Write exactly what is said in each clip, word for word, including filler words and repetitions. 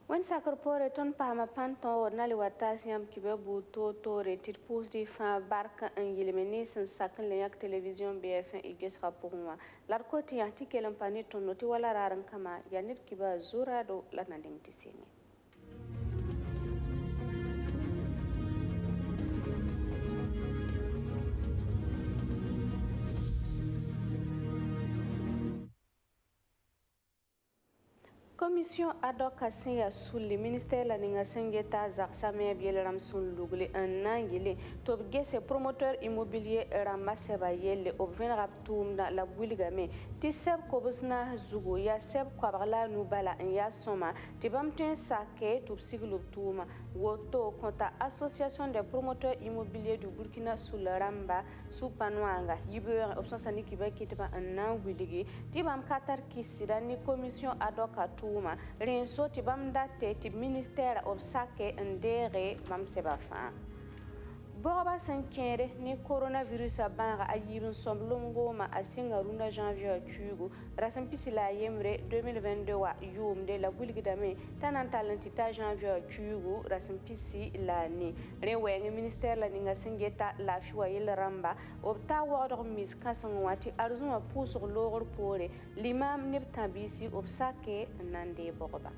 When sakarpore ton pama panton nali watasiam kibe buto to retit pous di fin barka en yilimeni sen sakin leyak television B F un igesra pour moi. L'arkoti artikel en pani ton noti wala raran kama yanit kiba zura do la nandimtisini. Commission ad hoc assignée sous le ministère de la Ningasengeta Zaksame Bieleram sun Lugli un angile to gese promoteur immobilier Ramaseba yelle obven raptum na la buligame ti seb kobusna zugo ya seb kwabala nubala ya soma ti bamten sake to siglup tuma woto konta association des promoteurs immobiliers du Burkina sous le Ramba sous Panwanga yibe option sani kibe kitba un angiligi ti bam katar kisida ni commission ad hoc Tuma rinso ti bamda te ti ministère of sake ndere mam sebafa Boba sankere ni coronavirus abanga ayibun somlongo ma asinga runa janvier kugo rasampisi la yemre deux mille vingt-deux wa yum de la bulgidame tanan talenti ta janvier kugo rasampisi la ni rewenga ministère la ninga singeta la fiwa yel ramba opta wordor mis kason wati arzuma pusur logor pore l'imam nebtabisi obsake nande boba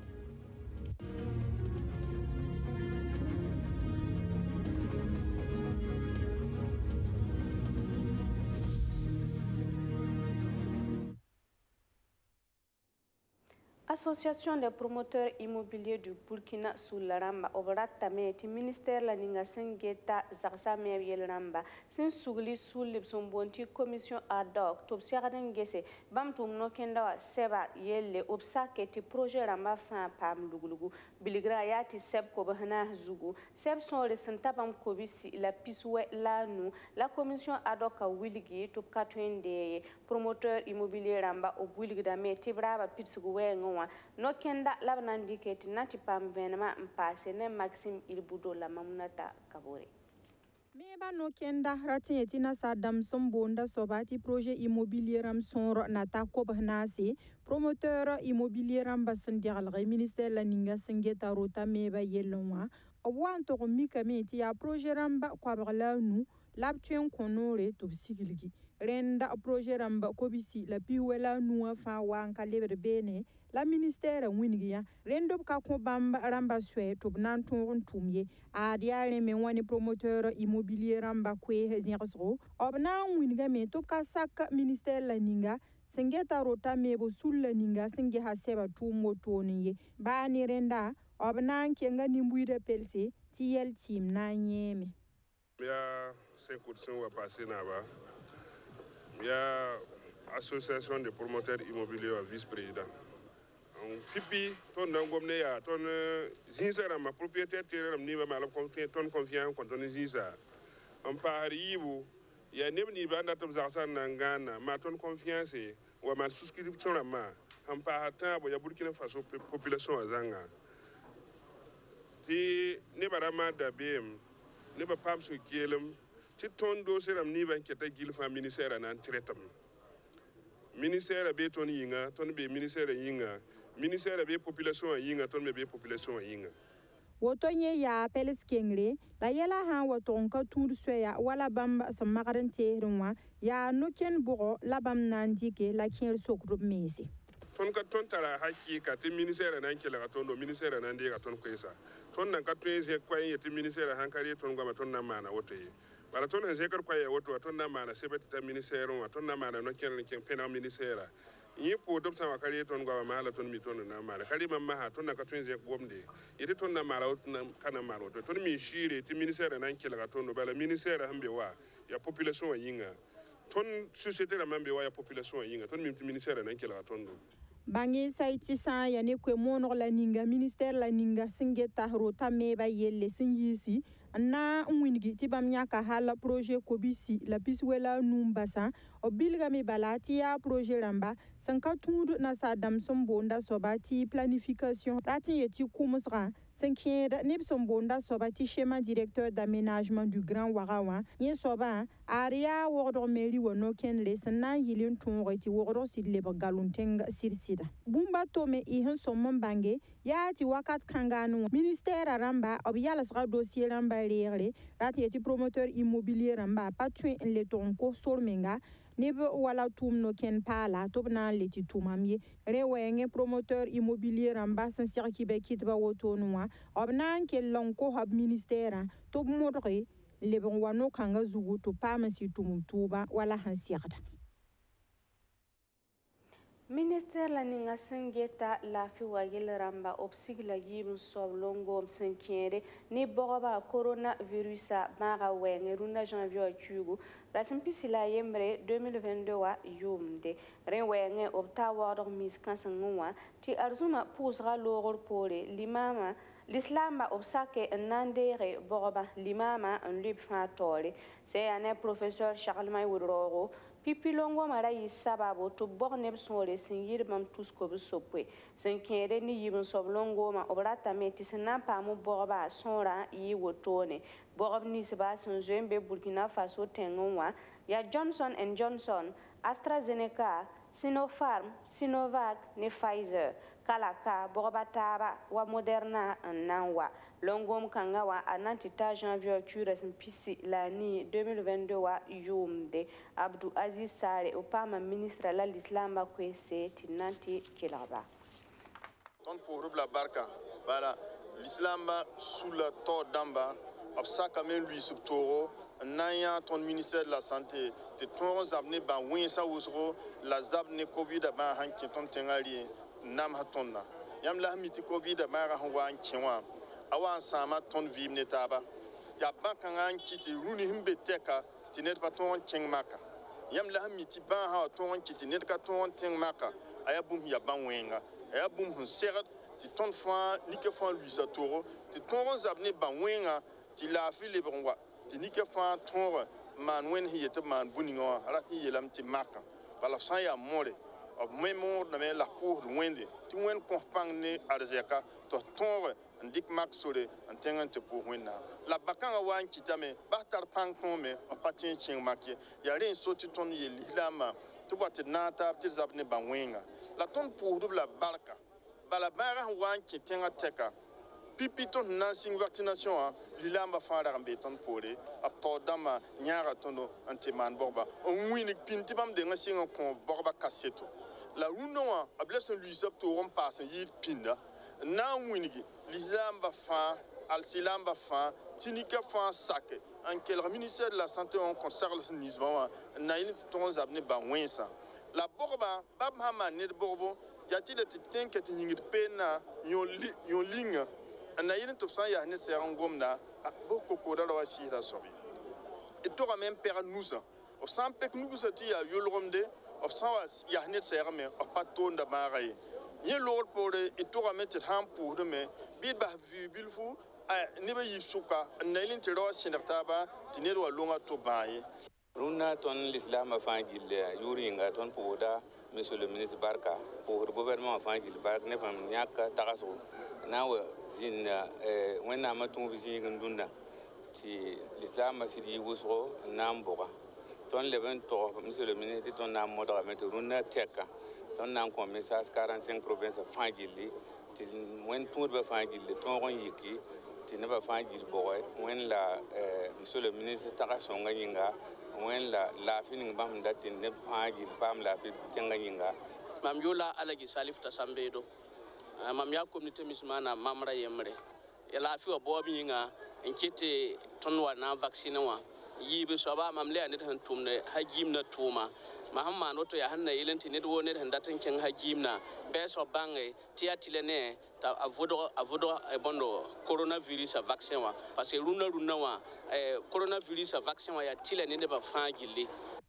Association des promoteurs immobiliers du Burkina sous la Ramba obrata meti ministère la ninga sengeta zaksame yel Ramba sin sugli sulib son bonti commission ad hoc top siagaden gese bam tum no kenda seba yelle obsake ti projet Ramba fin pam lugulugu biligra yati seb ko bahna zugu seb son resenta bam ko bisi la piswe la nu la commission ad hoc wiligi top katwende promoteur immobilier Ramba o wiligi meti braba pitsugu wengo no kenda labnan diketi nati pam venema mpase ne Maxime Ilbudo la mamunata kabore Meba no kenda ratin etina sadam sombonda sobati projet immobilier ram sonro nata kobhnasi promoteur immobilier ram basendial ministère la ninga sengeta rota meba yelonwa obwan to mika meti ya projet ramba kwabala nu labtuen konore to sigilgi renda projet ramba kobisi la piwela nuwa fa wanka leber bene la ministère wingiya rendo ka ko bamba ramba swe to nan ton tumye a diare me woni promoteur immobilier ramba kwe hezirso obna winga me to ka sak ministère la ninga sengeta rota mebo sulla ninga senge haseba tumo toniye bani renda obna kenga nimbuire pelse tiel team na nyeme ya cinq auditions va passer là-bas. Il y a association de promoteurs immobiliers vice-président. Pipi, ton d'angomne ya, ton zinzara ma propriétaire terre ni va mal confier ton confiance quand on zinza. On parle yibu, il y a nem ni banda top zarsan nangana, ma ton confiance ou ma souscription la ma. On parle tant bo ya Burkina Faso population azanga. Ti ne barama da B M ne ba pam so gelem ti ton do seram ni ban keta gilfa ministère nan tretam ministère be ton yinga ton be ministère yinga ministère be population yinga ton be population yinga wotonye ya peles kengre la yela han woton ka tur soya wala bamba sa magarante rinwa ya noken bogo la bam nandike la kin sokru mesi ton ka ton tara hakki ka te ministère nan kela ka ton do ministère nan de ka ton ko isa ton nan ka tweze ko yin te ministère hankari ton gama ton na mana woto yi wala ton han zekar ko ya woto ton na mana sebet ta ministère on ton na mana no ken ken pena ministère yi po dop sa wakari ton gama mala ton mi ton na mana kali mamma ha ton na ka tweze ko bomde yete ton na mala woto kana mala woto ton mi shire te ministère nan kela ka ton do bala ministère hambe wa ya population yinga ton société la mambe wa ya population yinga ton mi ministère nan kela ka ton do Bangi saiti sa ya ne kwe monor la ninga ministère la ninga singeta rota meba yelle singisi na mwingi tiba miaka hala projet kobisi la piswela numbasa obilga me balati ya projet ramba sanka tundu na sadam sombonda sobati planification rati yeti kumusra Cinquième, Nibson Bonda Sobati, schéma directeur d'aménagement du Grand Warawa, Yen Soba, Aria Wardor Meri Wonoken, Lesana, Yilin Tonreti Woro Sidleba Galunteng Sirsida. Bumba Tome Ihan Somon Bange, Yati Wakat Kanganu, Ministère Ramba, Obialas dossier Ramba Rere, Ratieti promoteur immobilier Ramba, Patouin Le Tonko, Solmenga, Nebe wala tum no ken pala tobna leti tumamye rewenge promoteur immobilier ramba san sirki be kitba wotonwa obnan ke lonko hab ministère tob modre le bon wano kanga zugu to pamasi tum tuba wala han sirda. Ministère la ninga sengeta la fi wa yel ramba obsigla yibun sob longo msenkere ni boroba coronavirus mara wenge runda janvier chugu rasimpisi la yembre deux mille vingt-deux wa yumde ren wenge obta wador mis kansangwa ti arzuma pusra logor pore limama l'islam obsake nandere boroba limama un lib fatore c'est un professeur Charles Maïwuro Pipilongo mara yi sababu to borne sore sin yirbam tusko bu sopwe sin kere ni yibun soblongo ma obrata meti sinan pamu borba sonra yi wotone borb ni seba sin zembe Burkina Faso tengonwa ya Johnson and Johnson, AstraZeneca, Sinopharm, Sinovac ni Pfizer kalaka borbataba wa Moderna nanwa longom kangawa anantita janvier cures mpisi lani deux mille vingt-deux wa yumde Abdou Aziz Sare opama ministre la l'islam ba kwese tinanti kilaba ton pour la barka voilà l'islam sous le tort d'amba obsaka men lui subtoro naya ton ministère de la santé te ton zabne ba winsa wusro la zabne covid ba hanki ton tengali nam hatonna yam la miti covid ba ra wan kinwa awan sama ton vimne taba ya bankan kiti runi himbe teka tinet paton king maka yam la miti ban ha ton kiti net ka ton ting maka aya bum ya ban wenga aya bum hun seret ti ton fa nike fa lui sa toro ti ton zabne ban wenga ti la fi le bonwa ti nike fa ton man wen hi yete man buningo ala ti yelam ti maka bala sa ya more of memor na me la pour wende ti wen kompang ne arzeka to ton ndik mak sore antengan te pour wena la bakanga wan kitame batar pang me o patin ching makie ya ren soti ton ye lilama to bote nata ti zabne banwenga la ton pour la barka bala bara wan kitenga teka pipi ton nansing vaccination lilama fara ambe ton pore ap to dama nyara tono anteman borba on wini pinti bam de ngasinga kon borba kaseto la runoa ablesen lui sap to ron passe yir pinda na winigi l'islam fa al silam fa tinika fa sake en quel ministère de la santé on conserve le nisba na il ton zabne ba wensa la borba bab hama ne borbo yati de tin que tin pena yon yon ligne na il to san ya ne seran gomna boko ko da wasi da sobi et to même père nous au sans pek nous ti ya yolromde au sans ya ne seran mais pas tonda maray ye lord pour et to mettre ham pour me bid ba vu bilfu ne ba yisuka nailin tiro sinartaba dinero longa to baye runa ton l'islam fangil yuri nga ton poda monsieur le ministre Barka pour le gouvernement fangil Barka ne fam nyaka tagaso nawa zin eh wena matum bisi ngundunda ti l'islam sidi wusro namboga ton le vingt-trois monsieur le ministre ton nam modra mettre runa teka ton nam ko message quarante-cinq provinces fangili ti wen tour be fangili ton ron yiki ti ne ba fangili boy wen la monsieur le ministre tagaso nganyinga wen la la finin bam datin ne fangili bam la fi tenganyinga mam yola alagi salif tasambedo mam ya communauté musulmane mamra yemre ya la fi obobi nga enkete tonwa na vaccine wa yibe soba mam le anet han tumne hajimna tuma mahamma noto ya hanna yelenti net wonet han datin ken hajimna be so bange tiatilene ta avodo avodo e bondo coronavirus vaccine wa parce que runa runa wa eh coronavirus vaccine wa ya tilene ne ba fangile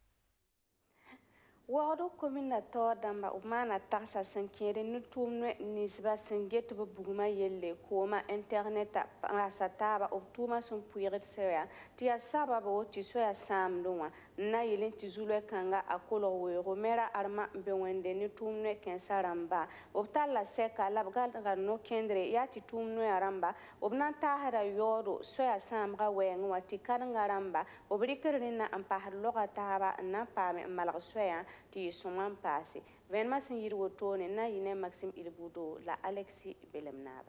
Wado commune to damba umana taxa sankere nutumne nisba sanget bo buguma yelle koma internet asataba obtuma son puiret seya tia sababa oti soya samdonwa na yelin tizulwe kanga akolo wero mera arma bewende ni tumne kensaramba obtalla seka labgal ga no kendre yati tumne aramba obnan tahara yoro soya samga wen wati karngaramba obrikirina ampahar loga taba na pame malga soya ti suman pasi venma sin yirwo tone na yine Maxime Ilbudo la Alexis Belemnaba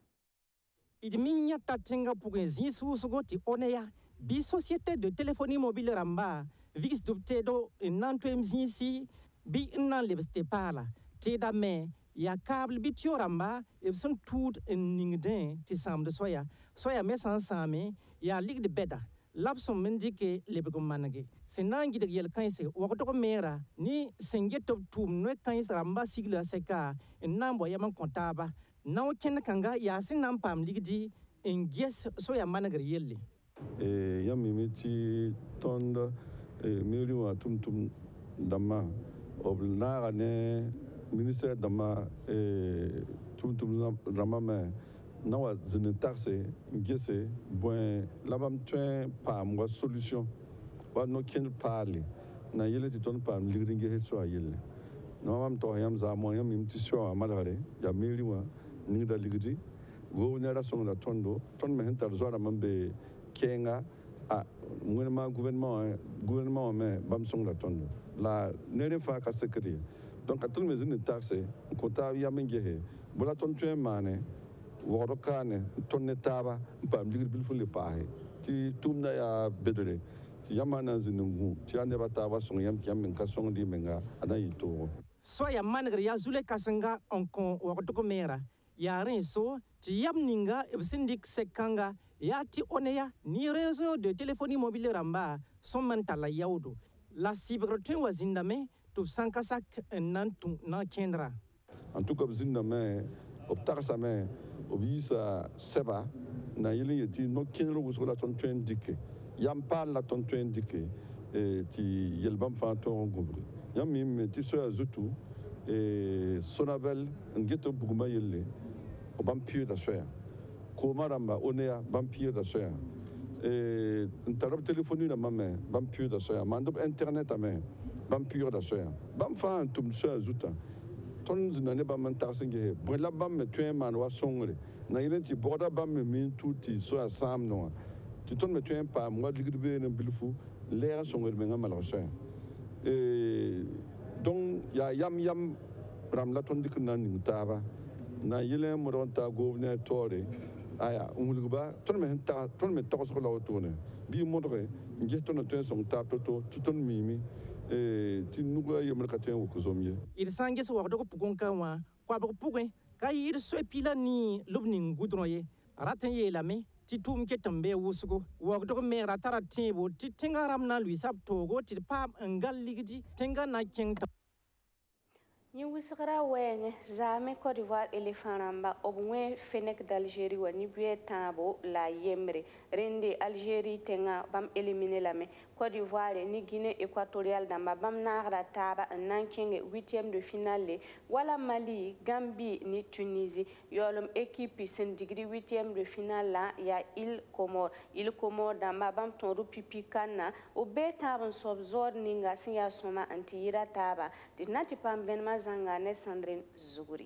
idminya tatinga pugenzi susugo ti oneya bi société de téléphonie mobile ramba vix dubtedo nanto mzinsi bi nan lebste pala teda me ya câble bitio ramba ebson tout ningden ti samde soya soya me sansame ya lig de beda lapson mendike lebego manage senangi de yel kainse wakoto ko mera ni sengeto tum no kainse ramba sigla seka nambo yaman kontaba naw ken kanga yasin nam pam ligdi en gies soya manager yelle e yami meti tonda e meli wa tum tum dama obna ne ministère dama e tum tum dama me nawa zin taxe ngese bon labam tuen pam wa solution wa no ken parle na yele ti ton pam ligdi nge so yelle no mam to yam za mo yam miti so amalare ya meli wa ni da ligdi go ne ra so la tondo ton me hentar zo mambe kenga a ngwema gouvernement gouvernement mais bam song la tondo la nere fa ka secrétaire donc atul me zin taxe ko ta ya mengehe bula ton tuen mane woro kane ton ne taba pam ligir bil fu le pahe ti tumna ya bedre ti yamana zin ngu ti ande ba taba song yam ti yam ka song di menga ana yito so ya managre ya zule kasanga on kon woro ko mera ya ren so ti yam ninga ebsindik sekanga yati oneya ni réseau de téléphonie mobile ramba son mentala yaudo la cibre wazindame tu sankasak nantu na kendra en tout cas zindame optarsa me obisa seba na yeli yeti no kenro usula ton twen dike yam parle la ton twen dike e ti yelbam fa ton gubri yam mi ti so azutu e sonabel ngeto buguma yelle obam pied da soya Komaramba, Onea, Vampire da soya. Et interrobe téléphonie na mame, Vampire da soya. Mandop internet à main, Vampire da soya. Bam fa un tum soya zuta. Ton zinane bam mentarsinge. Brela bam me tue man wa songre. Na yelen ti borda bam me min tuti soya sam no. Tu ton me tue pa moi ligribe ne bilfu. L'air songre me ngam la soya. Et donc ya yam yam ram la ton dikna ningtaba. Na yelen mo don ta gouverneur tore. aya umulguba ton me ta ton me tokos ko lawtone bi modre nge ton ton son ta to to ton mimi e ti nuga yemel ka ten ko zomye il sange so wakdo ko pugon kanwa kwa bo pugon ka yir so pila ni lubni ngudroye raten ye lame ti tum ke tambe wusugo wakdo ko me ratara tibo ti tingaram na lui sab togo ti pam ngal ligidi tinga na king Ni wisra wenge zame Côte d'Ivoire éléphant ramba obwe fenek d'Algérie wa ni bué tabo la yemre rende Algérie tenga bam éliminer la me Côte d'Ivoire ni Guinée équatoriale damba bam nagra taba nankenge huitième de finale wala Mali Gambie ni Tunisie yolum équipe sen degré huitième de finale la ya île Comore île Comore damba bam ton rupipi kana obe tabon sobzor ninga sinya soma antira taba dinati pam benma Zangane Sandrine Zuguri.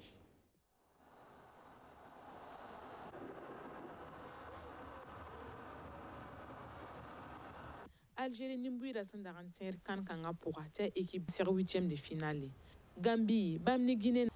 Algérie Nimbuira Sandarantier kan kanga pour équipe sur huitième de finale. Gambie, Bamni Guinée